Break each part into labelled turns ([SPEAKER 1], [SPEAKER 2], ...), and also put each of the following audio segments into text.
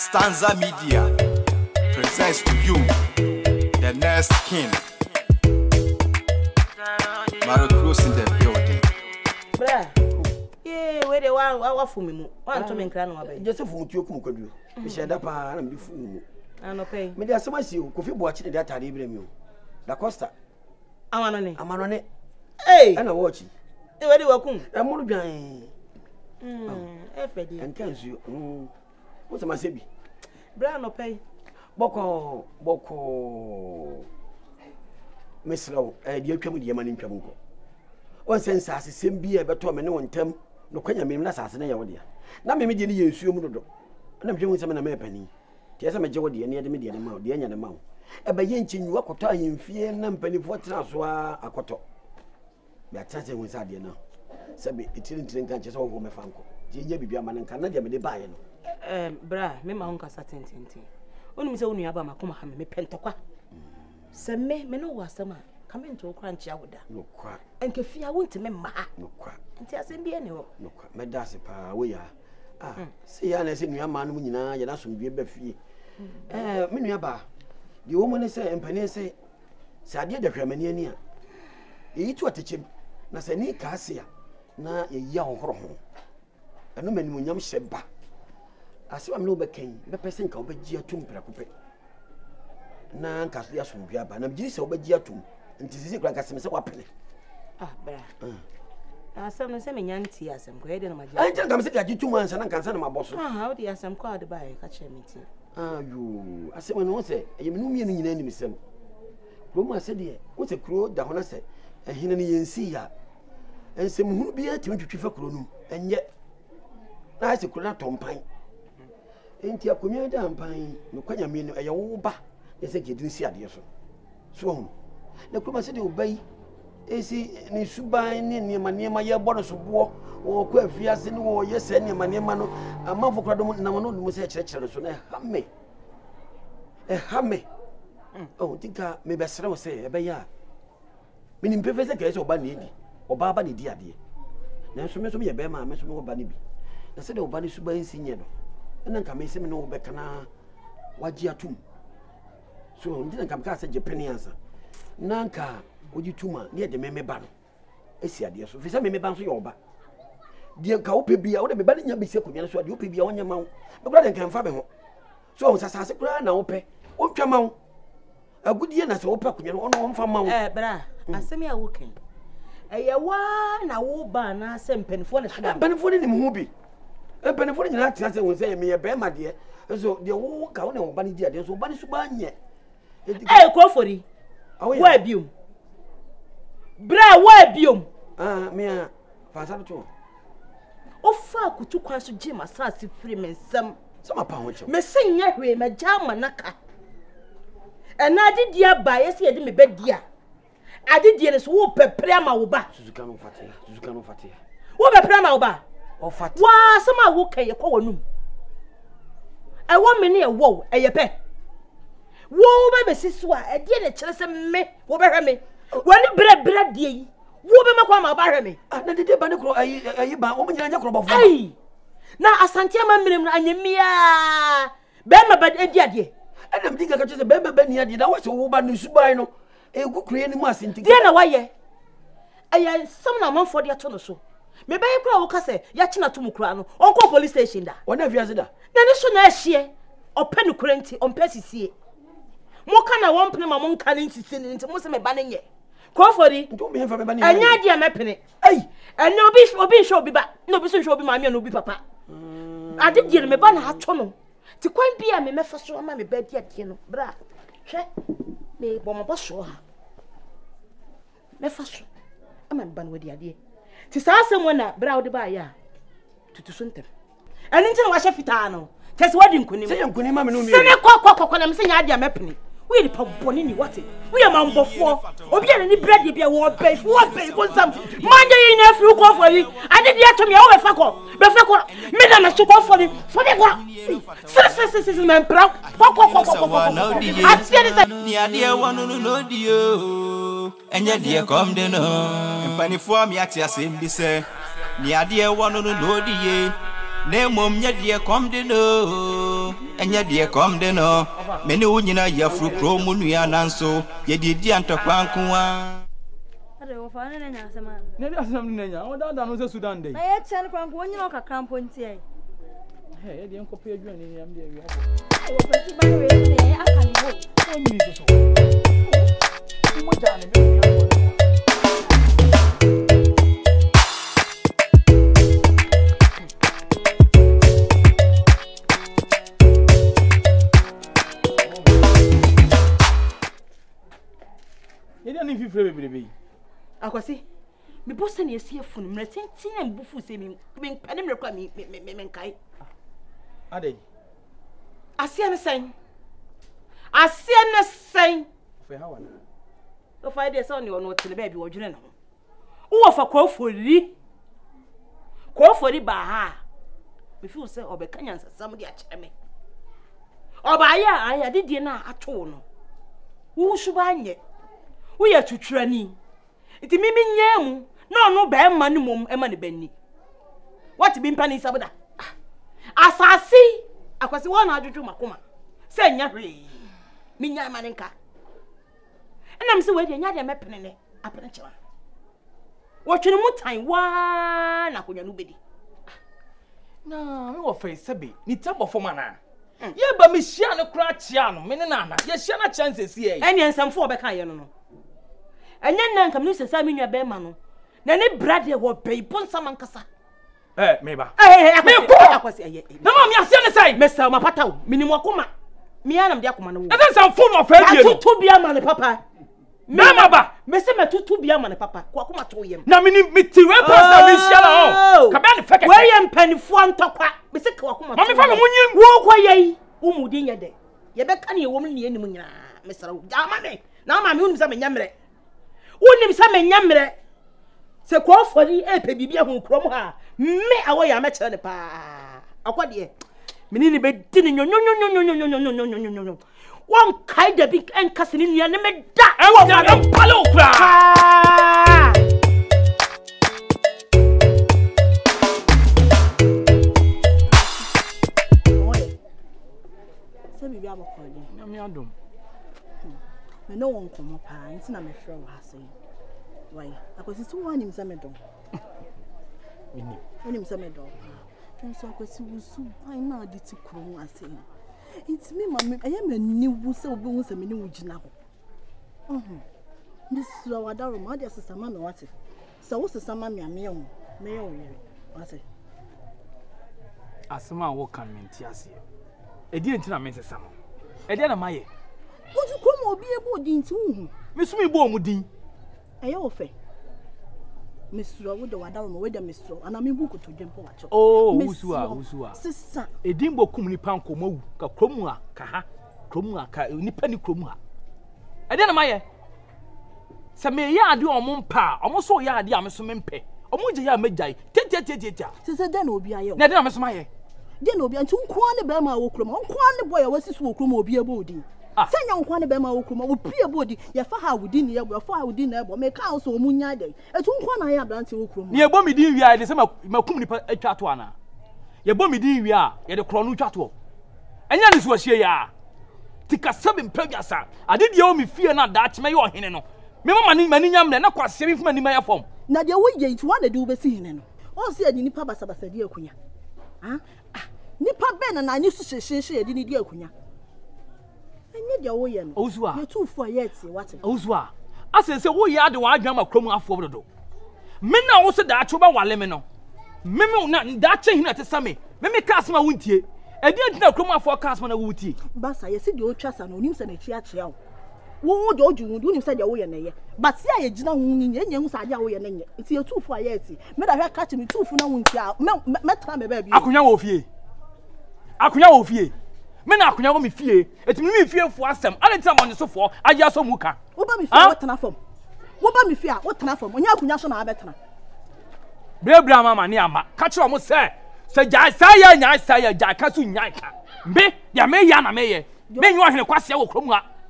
[SPEAKER 1] Stanza Media presents to you the next king. Mario Cruz in the building.
[SPEAKER 2] Bra, yeah, where they want for me. Want to make crano away.
[SPEAKER 3] Just a phone to you. We share that part and be fool.
[SPEAKER 2] I no pay.
[SPEAKER 3] Maybe as much you could be watching that I live you. La Costa.
[SPEAKER 2] I'm on it.
[SPEAKER 3] Hey, and I watch it.
[SPEAKER 2] Where do you welcome?
[SPEAKER 3] I'm more behind.
[SPEAKER 2] And
[SPEAKER 3] can't you? What's my baby?
[SPEAKER 2] Bra no pay.
[SPEAKER 3] Boko. Miss Low, dear come with your money in Kamuko. One sense as the same beer, but to a man on term, no quenya mean assassinate your dear. Now, maybe you assume, and I'm doing some in a penny. Yes, I'm a jody near the median amount, the end amount. A bayanchin, you walk time in fear, and penny for transfer a quarto. They are chatting with Sadia now. Sabi, it didn't drink and just all home a fanco. Ginger be a man and Canada be buying.
[SPEAKER 2] Bra, me my uncle certain thing. Only Miss Only Abama come ham me pentoqua. Send me no was some come into a crunchy out there.
[SPEAKER 3] No quack.
[SPEAKER 2] And Kafia I want to me ma.
[SPEAKER 3] No quack.
[SPEAKER 2] And tell some be any.
[SPEAKER 3] No quack. My dassy pa, we are. Ah, see, I say, your man, when you're not some beer fee. Miniaba. The woman is saying, Penny say, Sadia the Cremania. Eat what teach him. Nasani Cassia. Na a young hormone. A no man when you said ba. I saw I'm no became the person can be Giatum Pracupe. Na Cassia from Biaba, and I'm just over Giatum, and this is like a semester weapon.
[SPEAKER 2] Ah, bra. Some semi young tea as I'm great in my job.
[SPEAKER 3] I tell them that you 2 months and I can send my boss.
[SPEAKER 2] How do you some called by catch me tea?
[SPEAKER 3] Ah, you. I said, when I say, you know me in enemy. Roma said, what's a crow down? I said, and he didn't see ya. And some who be at 23 cronu, and yet, I said, could not Tom Pine. Ain't your community and pine, no quite a mean a yoba. They said you didn't see a dear so. The Kuma said, obey. Is he any subai near my year bonus of war or quefias in war? Yes, any money mano, a mouth of Cradom Namano was a church, so a hammy. Oh, think I may be say a bayar. Meaning, Professor Case or Bandy or Barbany, dear. Now, so much of me a Berma, Miss Bandy. I said, oh, Bandy Subai Senior. And then come see me no becana. What year too? So didn't come cast a Japanese answer. Nanka, would you 2 months near the meme ban? I see a dear, so if me bounce your back. Dear Cowpy be out of the banning your bishop, so you be on your mouth. But brother can fathom. So as I say, now pay. What come out? A good year as open, you know, on from mount.
[SPEAKER 2] Bra, I send me a walking. A one, I will ban us and pen for the
[SPEAKER 3] benefit in movie. A benefit in that will say me a Berma dear. So the walk out on Bunny dear, there's so Bunny Subanya.
[SPEAKER 2] Hey, Crawford, where be you? Bra, where be you?
[SPEAKER 3] Me, Fasato.
[SPEAKER 2] Oh, fuck, to question Jim as sassy freemen some
[SPEAKER 3] pound.
[SPEAKER 2] Me sing yet with my Jamanaka. And I did dear by us here, me bed dear. I did dear as whoop a prema uba.
[SPEAKER 3] Suzucano Fatia.
[SPEAKER 2] What a prema uba?
[SPEAKER 3] Oh, fat.
[SPEAKER 2] Why, some I can you call no. I want me near woe, a ye pet. Woe, baby, sister, a dear chance me, over me. When you bread dear, woe be my quama by me. I did the banacro, I buy woman in your crop. Hey, now I sent your mammy and your mea. Berma, but a dear.
[SPEAKER 3] And I'm thinking I just a Berma Benny, I was a woman who's subino. A good creating mass in
[SPEAKER 2] together. Why, I am some amount for the atono. Maybe I could say, Yachina to Mukrano, Uncle Police Station. Whenever you said that. Then it's so nice here, or Penucurrent on Pessy. More can I want them among canning to send into Muslim banning ye. Crawford, don't be for banning. And yeah, dear, my penny. Hey, and no beast will be sure be back. No business will be my man, no be papa. I did get me banner hat tunnel. To quite be a me first on my bed yet, you know, bra. Me, bomb was sure. Me first. I'm a ban with the idea. Tis someone that browed by ya to Suntem. And into the Washafitano. Tis wedding Kunim. Say, I'm Kunim, no, when I'm saying I am mapping. We the pump bonini what it. We are mount before. Or be any bread you be a ward pay for what pay for some. Monday in a few call for you. I did yet to me over Faco. But Faco, Madame, I should call for him. For the what? Sisters, man, proud. I see it.
[SPEAKER 1] The idea one no dear. And yet, dear, come then. And penny for me at your same be say. The idea one no dear. Name yet ye come de no, and yet ye come de no. Many unyina ya fru promun ya nanso, ye did the antaquanqua.
[SPEAKER 4] I don't find any answer, man.
[SPEAKER 5] Maybe I am Nanya, or that was a Sudan day.
[SPEAKER 4] I had 10 crunk when you knock a cramp on tea.
[SPEAKER 5] Hey, the uncle paid you any I'm there.
[SPEAKER 4] I will see by the way, I can go.
[SPEAKER 5] Oh, you need to so. You want to you don't need to feel baby.
[SPEAKER 2] Akwasi, me boss and you see a phone, tin and bufu say me, penny require me, kai.
[SPEAKER 5] Ade.
[SPEAKER 2] I see an sign. I see an sign.
[SPEAKER 5] For how?
[SPEAKER 2] If I did son, you are not to the baby or general. Who for call for thee? Call for the baha. Before say, or be canyons, somebody at me. Or by ya, I did dinner at all. Who should buy it? We are to training. It may mean yam. No, Berma, mum, Emma Benny. What been penny sabada? As I see, I was one I do Macoma. Say, Yabri, Minya Maninka. And I'm so waiting, Yadia Mepene, a peninsula. Watching more time, one, I could nobody.
[SPEAKER 5] No, no face, Sabi. Need trouble for mana. Yeah, but Miss Shana Cratchiano, Menana, yes, Shana chances here.
[SPEAKER 2] And some four back, I know. And then come Mr. Sammy Berma. Nanny Bradley will pay upon some ancassa.
[SPEAKER 5] Maybe.
[SPEAKER 2] No, I'm saying, say, Mr. Mapata, Minimokuma. Mianam Diacoman.
[SPEAKER 5] And then some phone of her
[SPEAKER 2] to be a man, papa. Mamma, Mr. Matu to be a man, papa. Quakuma to him. Now, meaning me to repass Come on, William Penny Fwan Tapa, Mr. Quakuma. Mammy, walk away. Umudin day. You bet any woman near Munya, Mr. Damane. Now my moon is a yamre. Wouldn't some yamre. Se call for the Bibia who crom her. Me away a match on the pa. A what ye? Meaning the bed dinning no. One kind of big and cousin in the enemy. I want a palo cry. So we have a calling. No one come up, and it's not my friend. Why? I was still one in some dog. When him some dog. And so I was so I know the two crow. I say, it's me, mammy. I am a new so bones and new now. This is our darling mother, sister, mammy. What's it? So what's the summer, me, mail, what's it?
[SPEAKER 5] As a man walk on me, Tiasia. A dear to Mrs. Sam. A dear, my. What you come or be able to Miss Me Bomudin?
[SPEAKER 2] I offer Mr. Wood, with the Mr. and I'm in book to jump watch.
[SPEAKER 5] Oh, Usua, sister. A dimbo cumly panco mo, Cromua, Kaha, Cromua, Nippenny Cromua. I didn't my. Some may ya do a mumpa, almost so ya, dear Miss Mempe, or Muja Medjay, Teta. Sister, then will be I. Never Miss Maya. Then will be until Quan Berma will come on Quan boy, was this will come or be a body. Send young Quan Berma will come out, be a body, your fire within the air, fire within the air, make house or Munya day. At one I have until Crum. Near Bommy D, we are the same Macumni Chatuana. Your Bommy D, we are at the Cronu Chatu. And Yanis was here. Take a 7 Pegasa. I did you owe me fear not that may or Hineno. Remember money, young men, not quite saving money, my form. Now, the way you want to do be seen. All said in the Papa Sabasa, dear Queen. Ah, Nipa Ben and I used to say, didn't dear Queen. And yet your way, Ozua, you're too for yet, what? Ozua, I said, so we are the wild drama chroma for the door. Men now also that trouble while lemon. Memo not that chain at the summit. Meme cast my winty. I didn't know chroma forecast when I would tea. Bassa, I said your trust and news and a church. What do you do inside your way and a but see, I did not win any young side away and it's your 2 for yet. Made I have catching me 2 for no winter. Met time, baby. Akunya of ye. Akunya of ye. Men are Kunya me fear. It me fear for some. I didn't tell on the sofa. I just saw Muka. What about me fear? What can I from? What about me fear? What can I from? When you are Kunya, better. Brave Brahma, Niama. Catch you almost say. Say, I say, Jackasu Yaka. Be, ya may yana may. Then you are in a quasi of Kroma.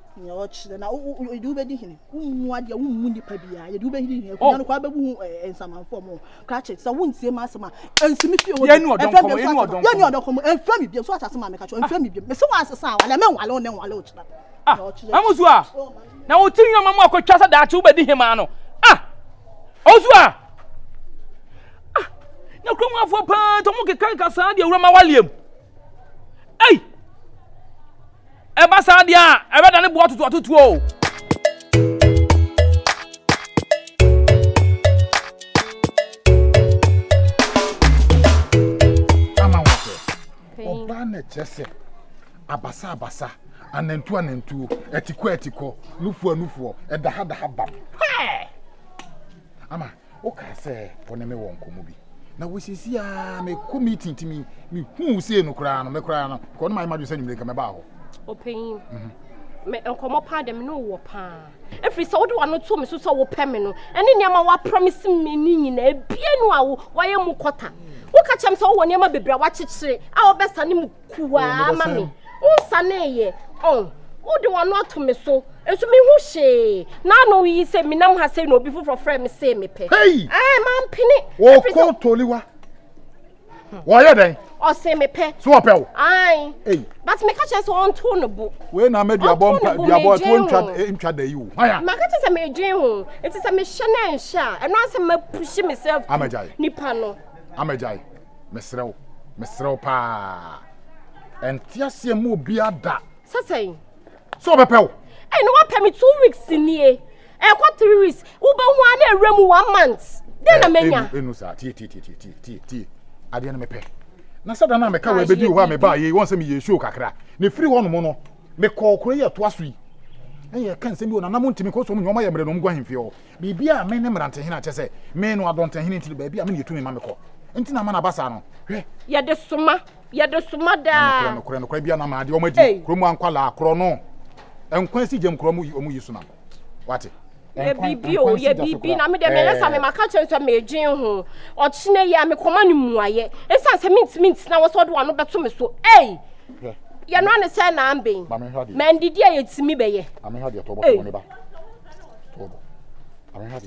[SPEAKER 6] nya ochire na you be di hini wu ade wu nipa bia ye du be hini ko na kwa be bu ensamanfo mo ka che so wuntie ma asema ensimi fi o
[SPEAKER 5] ye nu odonko
[SPEAKER 6] enfra mi bia so asase ma me ka cho enfra mi bia me se wa asesa wala me nwale o ne nwale o chira
[SPEAKER 5] amusu a na wo tiri yo mamu akotwa sa da ache wo be di hima no ozu a na kromu afo pa to mo ke kan ka sa de awura ma waliem ei eba sa dia ebe da ne bo atutu o
[SPEAKER 7] ama wote oba na chese abasa anentu etiko nufuo edaha bam ama o ka se wona me won komo bi na wo sisi a me committee timi me hu se no kra no me kra no ko no mai madu se nyimre ka me ba ho
[SPEAKER 2] opin me enkomo pa dem no wo pa efri so wo no to me so wo pe me no ene niam wa promise me ni nyina ebie no a wo ye mu kota wo ka chem so wo niam bebra wa chichire a wo besa ni mu kuwa ma me wo sane ye wo de wo no to me so enso me hu hye na no yi se me nam ha se no obi foforo frɛ me se me pe man pini
[SPEAKER 7] wo ko toliwa wo ye den
[SPEAKER 2] o se me pe
[SPEAKER 7] so wo pe wo
[SPEAKER 2] but me ka che so on to no bo
[SPEAKER 7] we na me duabo to ntwa da yi wo haya
[SPEAKER 2] ma ka che se me dwen ho enti se me hye na nhya eno ase ma push myself nipa no
[SPEAKER 7] amajai mesrew pa entiase mu obi ada
[SPEAKER 2] sasai
[SPEAKER 7] so be pe wo
[SPEAKER 2] no wa pay me 2 weeks nie e kwa 3 weeks wo be hu ana ewrem 1 month den na menya
[SPEAKER 7] enu sa ti ade na me pe na sada na me ka we bedi wo me ba ye won se me ye show kakra ne free ho no mo no me ko okoro ye to aso yi ye kan se bi wo na mo ntimi ko so mo nyoma ye mre no mgwa hemfie ho bibia me ne mrante hina che se me no adonte hina ntili ba bia me ne yetumi ma me ko enti na ma na basa no hwe
[SPEAKER 2] ye de suma da
[SPEAKER 7] no kora bia na ma de o ma di kromu ankwala akro no enkwan si jem kromu omu yi so na wate
[SPEAKER 2] ye bibi na me de me yesa me maka chenso me dwen ho o chine ya me koma ni muaye esa se mint na wo so do ano beto me so ye no ne se na amben man didi ye timi be ye
[SPEAKER 7] ame ha de to bo ko ne ba to bo ame ha de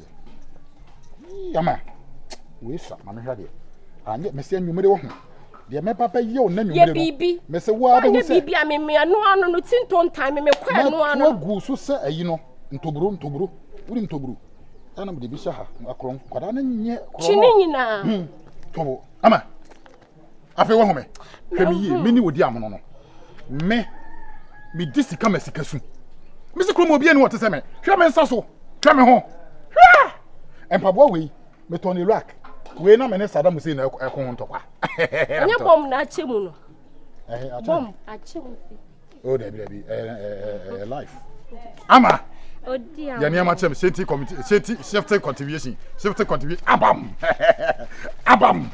[SPEAKER 7] yama we sa ame ha de anye me se nwumere wo ho de me papa ye o na nwumere no me se wo aba se
[SPEAKER 2] bibi ameme anu anu no tinton time me kwa anu anu
[SPEAKER 7] na gu so se ayi no ntoburu uri ntoburu ana mde bi shaha akron kwada na nye kro
[SPEAKER 2] chini nyina
[SPEAKER 7] tobo ama afi wo home hwemi ye meni wodi amono no me disika masika su me se kromo obi ani wote se me hwe me nsa so hwe me ho empabo we me toni Iraq we na me ne Saddam Hussein na ekon ntokwa
[SPEAKER 2] anya bom na achemu no
[SPEAKER 7] bom
[SPEAKER 2] achemu
[SPEAKER 7] o da bi life ama
[SPEAKER 2] odia
[SPEAKER 7] ya niam achem safety committee safety contribution abam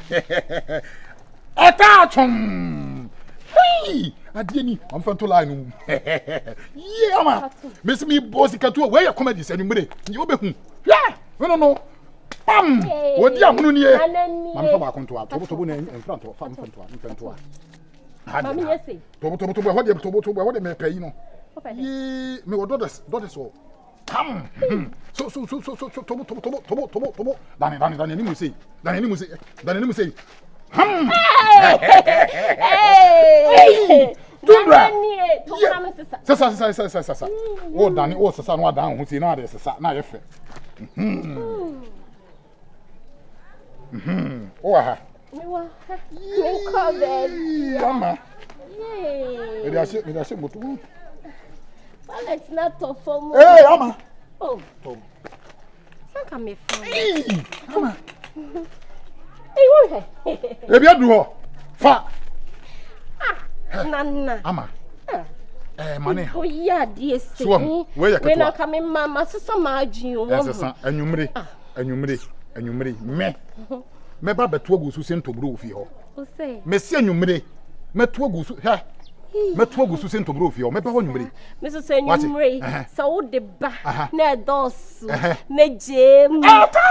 [SPEAKER 7] atachum hey adieni am fanto line yeah ma miss me boss katu we ya comedy sani mure ni obehu yeah no pam odi amunu nie mam fa ba konto tobo na enfranto fa mfanto
[SPEAKER 2] mami yesi
[SPEAKER 7] tobo ho de me pay no ye me wo do so pam so tobo dani ni mu sei Tundra sasa o dani o sasa no adan ho sei na ade sasa na ye fe o aha
[SPEAKER 2] me call baby
[SPEAKER 7] mama me da se motu
[SPEAKER 2] well it's not tough for me
[SPEAKER 7] hey mama
[SPEAKER 2] Tom sanka me fa
[SPEAKER 7] mama
[SPEAKER 2] wo he
[SPEAKER 7] e bia du ho fa
[SPEAKER 2] nana
[SPEAKER 7] ama mane
[SPEAKER 2] o ya die se
[SPEAKER 7] we
[SPEAKER 2] na ka me mama sesa ma adwin wo
[SPEAKER 7] sesa anwumre me ba beto agusu se ntobro ofi ho
[SPEAKER 2] o se
[SPEAKER 7] me se anwumre meto agusu ha meto agusu se ntobro ofi ho me ba ho anwumre
[SPEAKER 2] me so se anwumre sa wo de ba na dos na jem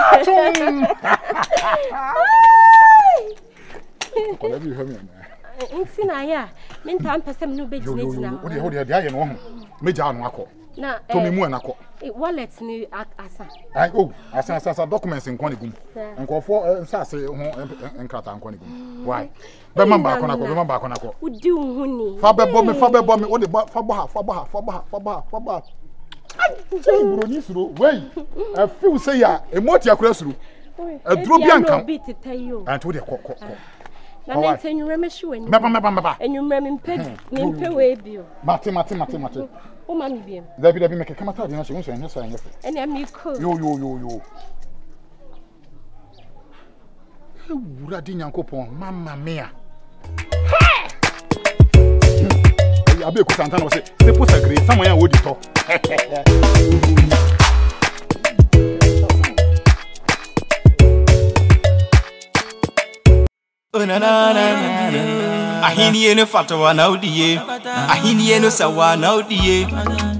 [SPEAKER 7] ko le bi ho mi
[SPEAKER 2] na ya me ntam pesem no be gina
[SPEAKER 7] ho de dia ye no ho me ja no akọ
[SPEAKER 8] Na
[SPEAKER 7] to me mu anako.
[SPEAKER 8] Wallet ni asa.
[SPEAKER 7] Ai oh, asa documents nkwan gum. Nkofo nsase ho enkrata nkwan gum. Why? Be man ba konako.
[SPEAKER 8] Udi uhuni.
[SPEAKER 7] Fa bebo me wo de fa bo ha. Say bro ni suro. Wey. I feel say ya emoti akura suro. Aduro bi anka. Anto de kokko.
[SPEAKER 8] Na nentenwure mehwe ni.
[SPEAKER 7] Meba.
[SPEAKER 8] Enwure mempe we bio.
[SPEAKER 7] Mate.
[SPEAKER 8] O ma mi biem.
[SPEAKER 7] Dabi me keke mata de na se won so anya fe.
[SPEAKER 8] Ene mi ko.
[SPEAKER 7] Yo. Wura di nyankopon mama mia. Abe ku santana wo se po sagre someone ya wo di to.
[SPEAKER 1] Ahini eno fatawa na udiye. Ahini eno sawa na udiye.